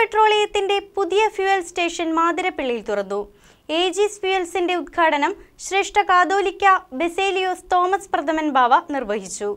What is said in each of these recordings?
പെട്രോളിയത്തിന്റെ പുതിയ fuel station മാതിരപ്പള്ളിയിൽ തുറന്നു. AG's ഫ്യൂവൽസിന്റെ ഉദ്ഘാടനം ശ്രേഷ്ഠ കാതോലിക്ക ബസേലിയോസ് തോമസ് പ്രഥമൻ ബാവ നിർവഹിച്ചു.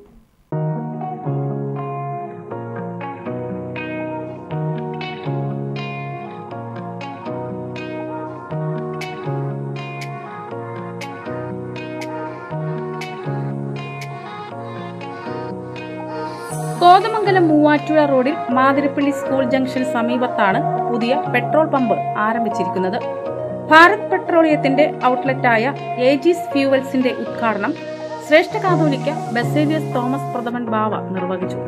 കോതമംഗലം മൂവാറ്റുപുഴ റോഡിൽ മാതിരപ്പള്ളി സ്കൂൾ ജംഗ്ഷൻ സമീപത്താണ് പുതിയ പെട്രോൾ പമ്പ് ആരംഭിച്ചിരിക്കുന്നത്. ഭാരത് പെട്രോളിയത്തിന്റെ ഔട്ട്ലെറ്റായ ഏജീസ് ഫ്യൂവൽസിന്റെ ഉദ്ഘാടനം ശ്രേഷ്ഠ കാതോലിക്ക ബസേലിയോസ് തോമസ് പ്രഥമൻ ബാവ നിർവഹിച്ചു.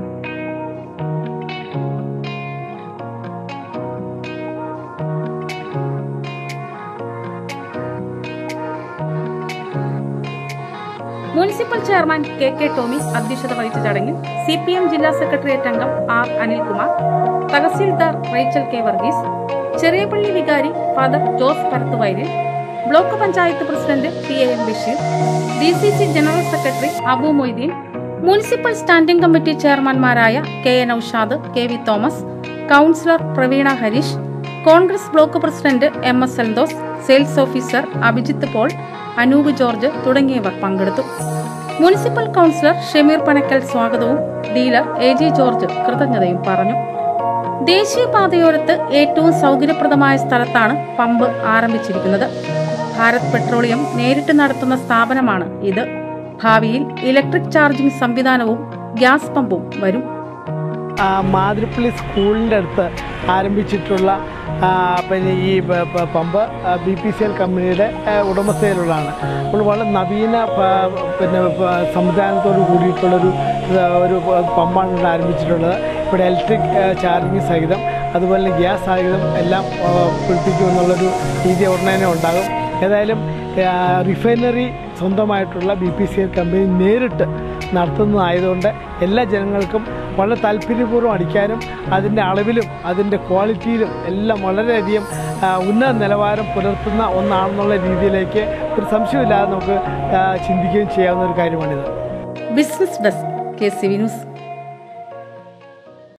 മുനിസിപ്പൽ ചെയർമാൻ കെ ടോമി അധ്യക്ഷത വഹിച്ച ചടങ്ങിൽ CPM ജില്ലാ സെക്രട്ടേറിയറ്റ് അംഗം R Anilkumar, tahsildar Rachel K Varghese, Cheriyapally വികാരി father Jose Parathuvayalil, block panchayat president PAM Basheer, DCC general secretary Abu Moideen, municipal standing committee ചെയർമാൻമാരായ KA Noushad, KV Thomas, councillor Praveena Harish, Congress block president MS Santhosh, sales officer Abhijith Paul, Anoop George തുടങ്ങിയവർ പങ്കെടുത്തു. മുനിസിപ്പൽ കൌൺസിലർ ഷമീർ പനക്കൽ സ്വാഗതവും ഡീലർ AG ജോർജ് കൃതജ്ഞതയും പറഞ്ഞു. ദേശീയപാതയോരത്ത് ഏറ്റവും സൗകര്യപ്രദമായ സ്ഥലത്താണ് പമ്പ് ആരംഭിച്ചിരിക്കുന്നത്. ഭാരത് പെട്രോളിയം നേരിട്ട് നടത്തുന്ന സ്ഥാപനമാണ് ഇത്. ഭാവിയിൽ ഇലക്ട്രിക് ചാർജിംഗ് സംവിധാനവും ഗ്യാസ് പമ്പും വരും. മാതിരപ്പള്ളി സ്കൂളിൻ്റെ അടുത്ത് ആരംഭിച്ചിട്ടുള്ള പിന്നെ ഈ പമ്പ് BPCL കമ്പനിയുടെ ഉടമസ്ഥയിലുള്ളതാണ്. അപ്പോൾ വളരെ നവീന പിന്നെ സംവിധാനത്തോട് കൂടിയിട്ടുള്ളൊരു പമ്പാണ് ഇവിടെ ആരംഭിച്ചിട്ടുള്ളത്. ഇവിടെ ഇലക്ട്രിക് ചാർജിങ് സഹിതം അതുപോലെ ഗ്യാസ് സഹിതം എല്ലാം പിടിപ്പിക്കുമെന്നുള്ളൊരു രീതി ഉടനെ തന്നെ ഉണ്ടാകും. ഏതായാലും റിഫൈനറി സ്വന്തമായിട്ടുള്ള BPCL കമ്പനി നേരിട്ട് നടത്തുന്നതായതുകൊണ്ട് എല്ലാ ജനങ്ങൾക്കും വളരെ താല്പര്യപൂർവ്വം അടിക്കാനും അതിൻ്റെ അളവിലും അതിൻ്റെ ക്വാളിറ്റിയിലും എല്ലാം വളരെയധികം ഉന്നത നിലവാരം പുലർത്തുന്ന ഒന്നാണെന്നുള്ള രീതിയിലേക്ക് ഒരു സംശയമില്ലാതെ നമുക്ക് ചിന്തിക്കുകയും ചെയ്യാവുന്ന ഒരു കാര്യമാണിത്. Business desk KCV news.